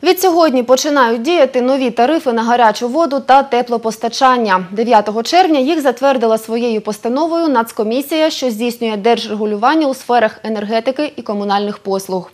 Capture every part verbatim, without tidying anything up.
Від сьогодні починають діяти нові тарифи на гарячу воду та теплопостачання. дев'ятого червня їх затвердила своєю постановою Нацкомісія, що здійснює держрегулювання у сферах енергетики і комунальних послуг.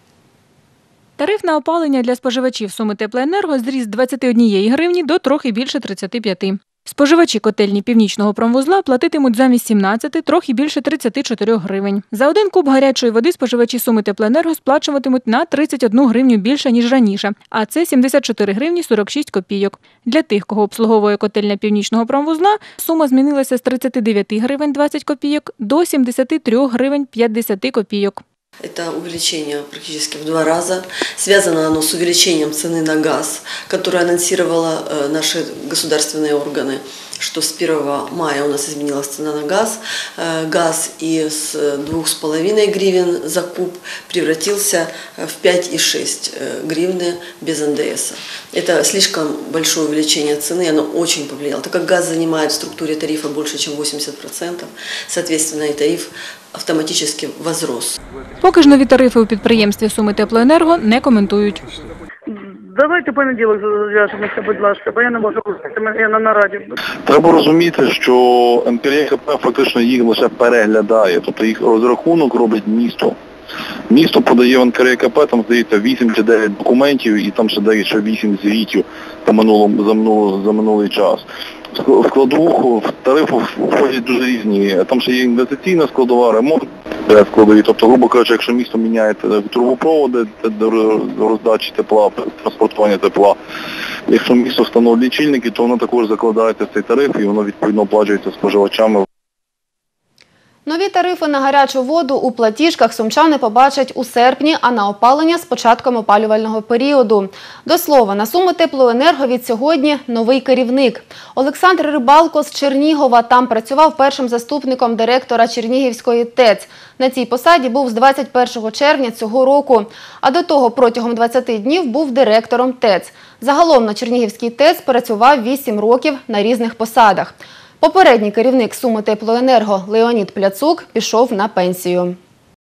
Тариф на опалення для споживачів Суми Теплоенерго зріс з двадцяти однієї гривні до трохи більше тридцяти п'яти. Споживачі котельні Північного промвузла платитимуть замість сімнадцяти трохи більше тридцяти чотирьох гривень. За один куб гарячої води споживачі Суми Теплоенерго сплачуватимуть на тридцять одну гривню більше, ніж раніше, а це сімдесят чотири гривні сорок шість копійок. Для тих, кого обслуговує котельня Північного промвузла, сума змінилася з тридцяти дев'яти гривень двадцять копійок до сімдесяти трьох гривень п'ятдесят копійок. Это увеличение практически в два раза. Связано оно с увеличением цены на газ, которое анонсировало наши государственные органы, что с первого мая у нас изменилась цена на газ. Газ из двух с половиной гривен за куб превратился в пять и шесть гривны без эн дэ эса. Это слишком большое увеличение цены, оно очень повлияло. Так как газ занимает в структуре тарифа больше, чем восемьдесят процентов, соответственно, и тариф автоматически возрос. Поки ж нові тарифи у підприємстві Суми Теплоенерго не коментують. Давайте понеділок зв'яжемося, будь ласка, бо я не можу, я на нараді. Треба розуміти, що ен ка ре ка пе фактично їх лише переглядає, тобто їх розрахунок робить місто. Місто подає в ен ка ре ка пе, там здається вісім чи дев'ять документів і там ще дають ще вісім звітів за, минулому, за, минулий, за минулий час. В складову, в тарифу входять дуже різні, там ще є інвестиційна складова, ремонт складові, тобто, грубо кажучи, якщо місто міняє трубопроводи до роздачі тепла, транспортування тепла, якщо місто встановлює лічильники, то воно також закладається в цей тариф і воно відповідно оплачується споживачами. Нові тарифи на гарячу воду у платіжках сумчани побачать у серпні, а на опалення – з початком опалювального періоду. До слова, на Суми Теплоенерго від сьогодні новий керівник. Олександр Рибалко з Чернігова там працював першим заступником директора Чернігівської ТЕЦ. На цій посаді був з двадцять першого червня цього року. А до того протягом двадцяти днів був директором ТЕЦ. Загалом на Чернігівській ТЕЦ працював вісім років на різних посадах. Попередній керівник Суми Теплоенерго Леонід Пляцук пішов на пенсію.